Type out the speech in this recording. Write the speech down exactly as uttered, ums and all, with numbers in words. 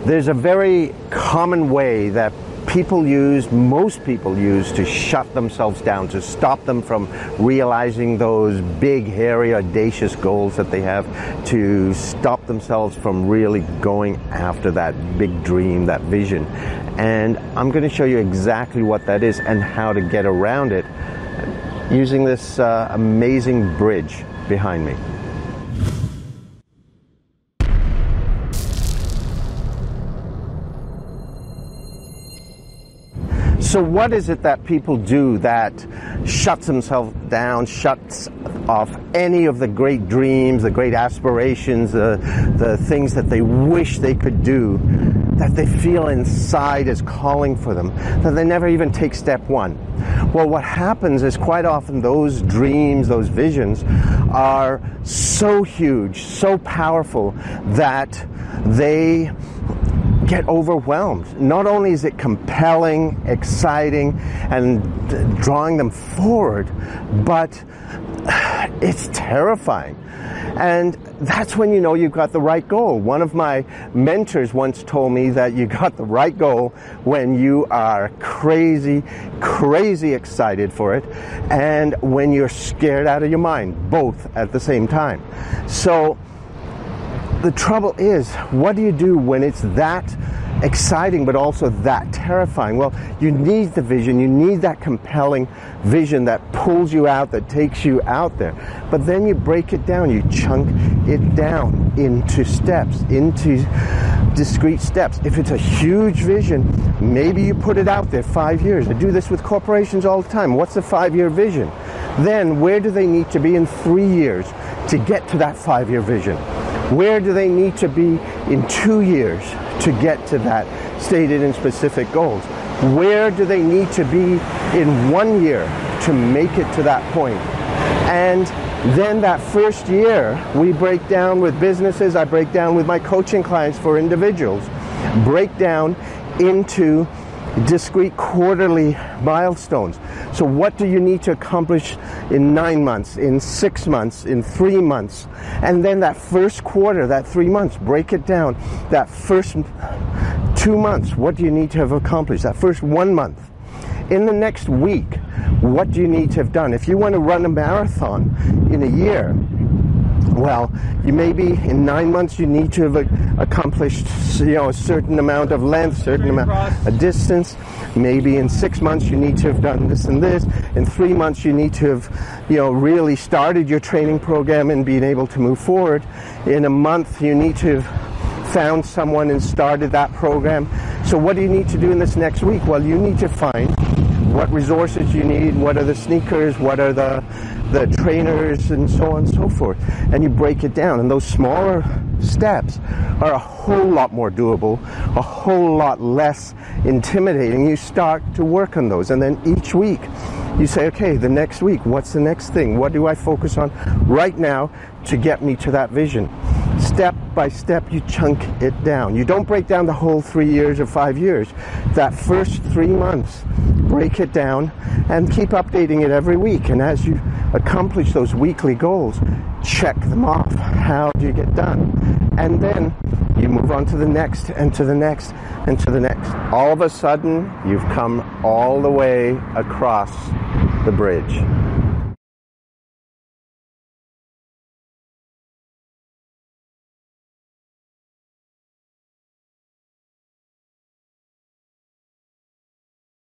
There's a very common way that people use, most people use, to shut themselves down, to stop them from realizing those big, hairy, audacious goals that they have, to stop themselves from really going after that big dream, that vision. And I'm going to show you exactly what that is and how to get around it using this uh, amazing bridge behind me. So what is it that people do that shuts themselves down, shuts off any of the great dreams, the great aspirations, the, the things that they wish they could do, that they feel inside is calling for them, that they never even take step one? Well, what happens is quite often those dreams, those visions are so huge, so powerful that they get overwhelmed. Not only is it compelling, exciting, and drawing them forward, but it's terrifying. And that's when you know you've got the right goal. One of my mentors once told me that you got the right goal when you are crazy, crazy excited for it, and when you're scared out of your mind, both at the same time. So the trouble is, what do you do when it's that exciting but also that terrifying? Well, you need the vision, you need that compelling vision that pulls you out, that takes you out there. But then you break it down, you chunk it down into steps, into discrete steps. If it's a huge vision, maybe you put it out there five years. I do this with corporations all the time. What's a five-year vision? Then where do they need to be in three years to get to that five-year vision? Where do they need to be in two years to get to that stated and specific goals? Where do they need to be in one year to make it to that point? And then that first year, we break down with businesses, I break down with my coaching clients for individuals, break down into discrete quarterly milestones. So what do you need to accomplish in nine months, in six months, in three months? And then that first quarter, that three months, break it down. That first two months, what do you need to have accomplished? That first one month. In the next week, what do you need to have done? If you want to run a marathon in a year, well, you maybe in nine months you need to have accomplished, you know, a certain amount of length, certain amount of distance. Maybe in six months you need to have done this and this. In three months you need to have, you know, really started your training program and been able to move forward. In a month you need to have found someone and started that program. So what do you need to do in this next week? Well, you need to find what resources you need, what are the sneakers, what are the the trainers, and so on and so forth. And you break it down, and those smaller steps are a whole lot more doable, a whole lot less intimidating. You start to work on those, and then each week you say, okay, the next week, what's the next thing? What do I focus on right now to get me to that vision? Step by step, you chunk it down. You don't break down the whole three years or five years. That first three months, break it down and keep updating it every week. And as you accomplish those weekly goals, check them off. How do you get done? And then you move on to the next and to the next and to the next. All of a sudden, you've come all the way across the bridge.